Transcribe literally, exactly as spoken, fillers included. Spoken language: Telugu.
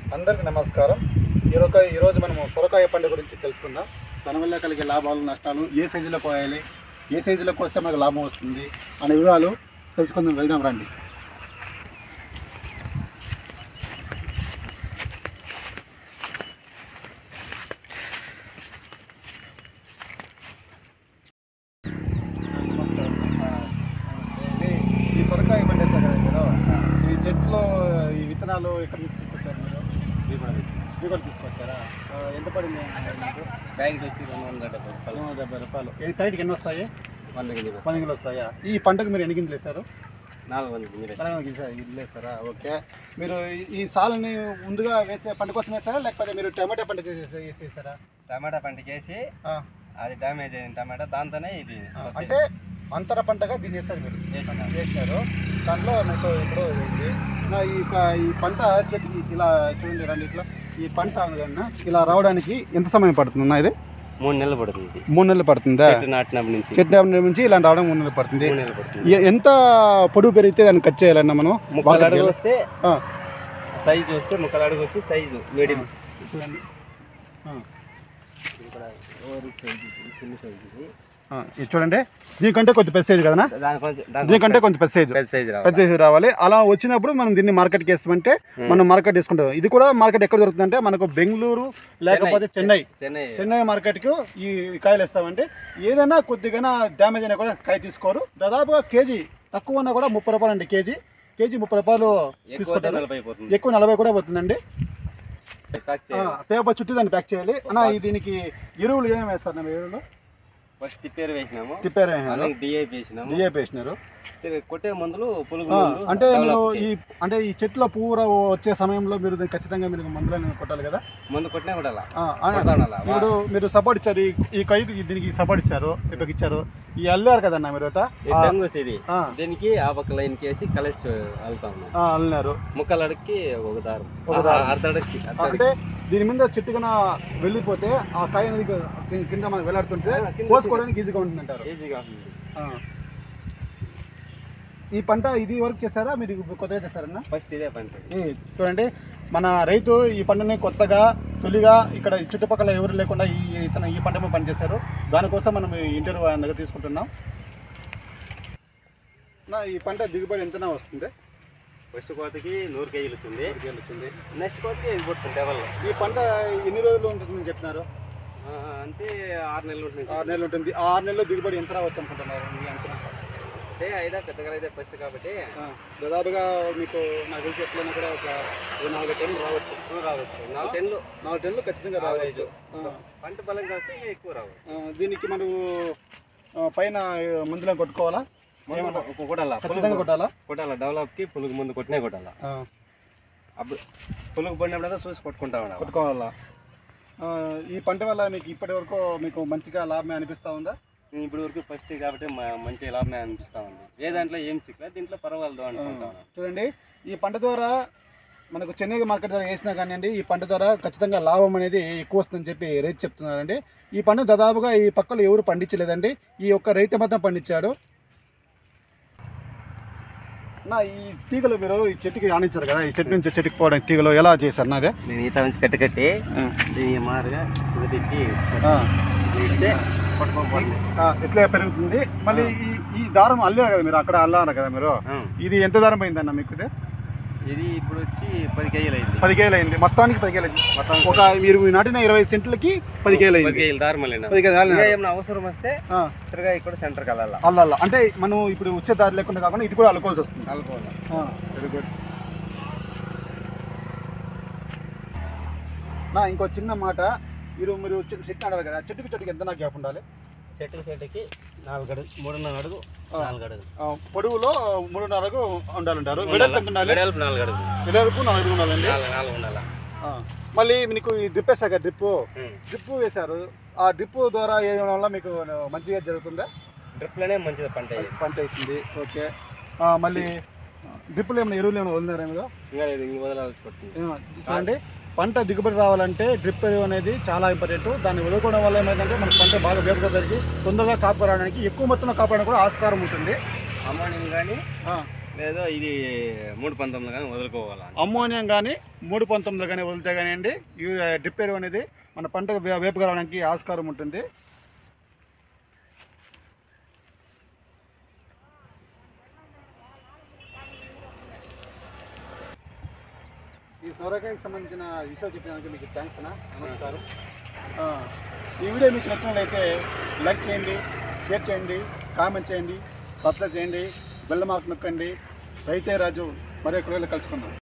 అందరికీ నమస్కారం. ఈరోజు ఈరోజు మనము సొరకాయ పంట గురించి తెలుసుకుందాం. దానివల్ల కలిగే లాభాలు నష్టాలు, ఏ సైజులో కోయాలి, ఏ సైజులో కోస్తే మనకు లాభం వస్తుంది అనే వివరాలు తెలుసుకుందాం. వెళ్దాం రండి. ఈ సొరకాయ పంట వేసారు కదా మీరు, ఈ చెట్లో ఈ విత్తనాలు ఎక్కడ తీసుకొచ్చారు మీరు? మీ కూడా తీసుకొచ్చారా? ఎంత పడింది ప్యాకెట్ వచ్చి రెండు వందల డెబ్బై రూపాయలు. రెండు వందల డెబ్బై రూపాయలు. ఈ ప్యాకెట్కి ఎన్ని వస్తాయి? వంద గింజలు పది గింజలు వస్తాయా? ఈ పంటకు మీరు ఎన్ని గింజలు వేశారు? నాలుగు వందల గింజలు నాలుగు గింజలు గింజలు వేస్తారా? ఓకే. మీరు ఈ సాలని ముందుగా వేసే పంట కోసం వేస్తారా, లేకపోతే మీరు టమాటా పంటకి వేసేసారా? టమాటా పంటకి వేసి అది డ్యామేజ్ అయింది టమాటా, దాంతోనే ఇది అంటే అంతర పంటగా దీన్ని వేస్తారు. మీరు వేసినారు. దాంట్లో మీకు ఇప్పుడు ఇది నా ఈ ఈ పంట చెట్టుకి ఇలా చూడండి రండి, ఇట్లా ఈ పంట కన్నా ఇలా రావడానికి ఎంత సమయం పడుతుంది? ఇది మూడు నెలలు పడుతుంది. మూడు నెలలు పడుతుందా? చెట్టు నాటినప్పటి నుంచి చెట్టు నాటినప్పటి నుంచి ఇలా రావడం మూడు నెలలు పడుతుంది. మూడు నెలలు పడుతుంది. ఎంత పొడుగు పెరిగితే దాన్ని కట్ చేయాలన్నా మనం? ముక్కలు అడుగు వస్తే సైజు వస్తే ముక్కలు అడుగు వచ్చి సైజు మీడియం చూడండి. చిన్న సైజు ఇది చూడండి. దీనికంటే కొంచెం పెద్ద సైజు కదా? దీనికంటే కొంచెం పెద్ద సైజు పెద్ద సైజు పెద్ద సైజు రావాలి. అలా వచ్చినప్పుడు మనం దీన్ని మార్కెట్కి వేస్తామంటే మనం మార్కెట్ తీసుకుంటాం. ఇది కూడా మార్కెట్ ఎక్కడ దొరుకుతుందంటే మనకు బెంగళూరు లేకపోతే చెన్నై చెన్నై చెన్నై మార్కెట్కి ఈ కాయలు వేస్తామంటే ఏదైనా కొద్దిగా డ్యామేజ్ అయినా కూడా కాయ తీసుకోరు. దాదాపుగా కేజీ తక్కువ ఉన్నా కూడా ముప్పై రూపాయలు అండి. కేజీ కేజీ ముప్పై రూపాయలు తీసుకుంటారు. ఎక్కువ నలభై కూడా పోతుందండి. పేపర్ చుట్టూ దాన్ని ప్యాక్ చేయాలి. అన్న దీనికి ఎరువులు ఏమేమి వేస్తారు? మేము ఎరువులు ఫస్ట్ తిప్పేరు వేసినాము. తిప్పేరు వేసినారు. డిఏపి వేసినాము. డిఏపి వేసినారు. కొట్టే మందులు పులుగు అంటే మీరు ఈ అంటే ఈ చెట్ల పూర వచ్చే సమయంలో మీరు ఖచ్చితంగా మీరు మందులను కొట్టాలి కదా? మందు కొట్టినా కొట్టాలా. ఇప్పుడు మీరు సపోర్ట్ ఇచ్చారు, ఈ కైకి దీనికి సపోర్ట్ ఇచ్చారు, ఇప్పటికి ఇచ్చారు. ఈ అల్లారు కదన్నా మీరు ఇది దీనికి ఆ పక్క లైన్ కేసి కలిసి వెళ్తాం అల్లినారు. ముక్కలు అడిగి ఒక దారం అర్ధ అడిగి అంటే దీని మీద చెట్టు కన్నా వెళ్ళిపోతే ఆ కాయ అనేది కింద మనం వెళ్ళాడుతుంటే కోసుకోవడానికి ఈజీగా ఉంటుంది అంటారు. ఈజీగా ఉంటుంది. ఈ పంట ఇది వరకు చేస్తారా, మీరు కొత్తగా చేస్తారన్నా? ఫస్ట్ ఇదే పంట. చూడండి, మన రైతు ఈ పంటని కొత్తగా తొలిగా ఇక్కడ చుట్టుపక్కల ఎవరు లేకుండా ఈ ఇతను ఈ పంట పనిచేశారు. దానికోసం మనం ఇంటర్వ్యూ ఆయన దగ్గర తీసుకుంటున్నాం. నా ఈ పంట దిగుబడి ఎంతనా వస్తుంది? ఫస్ట్ కోతకి నూరు కేజీలు వచ్చింది. నూరు కేజీలు వచ్చింది. నెక్స్ట్ కోతకి వెళ్ళిపోతుంది డెవల్. ఈ పంట ఎన్ని రోజులు ఉంటుందని చెప్తున్నారు? అంటే ఆరు నెలలు ఉంటుంది. ఆరు నెలలు ఉంటుంది. ఆరు నెలల్లో దిగుబడి ఎంత రావచ్చు అనుకుంటున్నారు మీ అంచనా? అంటే అయినా పెద్దగా అయితే ఫస్ట్ కాబట్టి దాదాపుగా మీకు నాకు తెలిసి ఎట్లయినా కూడా ఒక నాలుగు టన్నులు రావచ్చు. రావచ్చు నాలుగు టన్నులు నాలుగు టన్నులు ఖచ్చితంగా రావచ్చు. పంట బలంగా వస్తే ఇంకా ఎక్కువ రావచ్చు. దీనికి మనం పైన మందులను కొట్టుకోవాలా? కొట్టాలా, ఖచ్చితంగా కొట్టాలా కొట్టాలా. డెవలప్కి పులుగు ముందు కొట్టినే కొట్టాలా. అప్పుడు పులుగు పడినప్పుడు చూసి కొట్టుకుంటా ఉండాలి, కొట్టుకోవాలా. ఈ పంట వల్ల మీకు ఇప్పటి వరకు మీకు మంచిగా లాభమే అనిపిస్తూ ఉందా? ఇప్పటి వరకు ఫస్ట్ కాబట్టి మంచి లాభమే అనిపిస్తూ ఉంది. ఏ దాంట్లో ఏం చిక్కలే, దీంట్లో పర్వాలేదు అనుకుంటా. చూడండి, ఈ పంట ద్వారా మనకు చెన్నై మార్కెట్ ద్వారా వేసినా కానివ్వండి, ఈ పంట ద్వారా ఖచ్చితంగా లాభం అనేది ఎక్కువ వస్తుందని చెప్పి రైతు చెప్తున్నారండి. ఈ పంట దాదాపుగా ఈ పక్కలో ఎవరు పండించలేదండి, ఈ ఒక్క రైతు మాత్రం పండించాడు. నా ఈ తీగలు మీరు ఈ చెట్టుకి ఆనించారు కదా, ఈ చెట్టు నుంచి చెట్టుకి పోవడానికి తీగలు ఎలా చేశారు? నాదే నేను ఈత నుంచి కట్టి కట్టి దీన్ని మారుగా సుగతిప్పి ఇస్తే ఎట్లా పెరుగుతుంది. మళ్ళీ ఈ ఈ దారం అల్లారు కదా మీరు, అక్కడ అల్లారు కదా మీరు. ఇది ఎంత దారం అయిందన్న మీకు? ఇది ఇది ఇప్పుడు వచ్చి పది కేజీలు అయింది. పది కేజీలు అయింది. మొత్తానికి పది కేజీలు అయింది. మొత్తం ఒక మీరు నాటిన ఇరవై సెంట్లకి పది కేజీలు అయింది. పది కేజీలు దారం అల్లిన. పది కేజీలు ఏమైనా అవసరం వస్తే తిరగా ఇక్కడ సెంటర్కి అల్లాలి. అల్లాల అంటే మనం ఇప్పుడు వచ్చే దారి లేకుండా కాకుండా ఇది కూడా అల్లుకోవాల్సి వస్తుంది. అల్లుకోవాలి. Very good. నా ఇంకో చిన్న మాట, మీరు మీరు చెట్టు నాడాలి కదా, చెట్టుకి చెట్టుకి ఎంత గ్యాప్ ఉండాలి? చెట్టుకి చెట్టుకి నాలుగు అడుగు మూడున్నర అడుగు నాలుగు అడుగు పొడవులో మూడున్నర అడుగు ఉండాలంటారు. వెడల్పు ఉండాలి. వెడల్పు నాలుగు అడుగు వెడల్పు నాలుగు ఉండాలండి. నాలుగు ఉండాలి. మళ్ళీ మీకు ఈ డ్రిప్ వేసాక డ్రిప్ డ్రిప్ వేశారు. ఆ డ్రిప్ ద్వారా వేయడం వల్ల మీకు మంచిగా జరుగుతుందా? డ్రిప్లోనే మంచిగా పంట పంట అవుతుంది. ఓకే. మళ్ళీ డ్రిప్లో ఏమైనా ఎరువులు ఏమైనా వదిలినారా మీరు? ఇంకా లేదు, ఇంక వదలాల్సి పడుతుంది. చూడండి, పంట దిగుబడి రావాలంటే డ్రిప్ ఎరువు అనేది చాలా ఇంపార్టెంట్. దాన్ని వదులుకోవడం వల్ల ఏమైందంటే మన పంట బాగా వేపుగా పెరిగి తొందరగా కాపు రావడానికి, ఎక్కువ మొత్తంలో కాపు రావడానికి కూడా ఆస్కారం ఉంటుంది. అమ్మాయిని కానీ లేదో ఇది మూడు పంతొమ్మిది కానీ వదులుకోవాలి. అమ్మోనియం కానీ మూడు పంతొమ్మిది కానీ వదిలితే కానీ అండి ఈ డ్రిప్ ఎరువు అనేది మన పంటకు వే- వేపుగా రావడానికి ఆస్కారం ఉంటుంది. ఈ సొరకాయకి సంబంధించిన విషయాలు చెప్పడానికి మీకు థ్యాంక్స్ అన్న. నమస్కారం. ఆ, ఈ వీడియో మీకు నచ్చినట్లయితే లైక్ చేయండి, షేర్ చేయండి, కామెంట్ చేయండి, సబ్స్క్రైబ్ చేయండి, బెల్ మార్క్ నొక్కండి. రైతే రాజు మరో ఎక్కడ కలుసుకుందాం.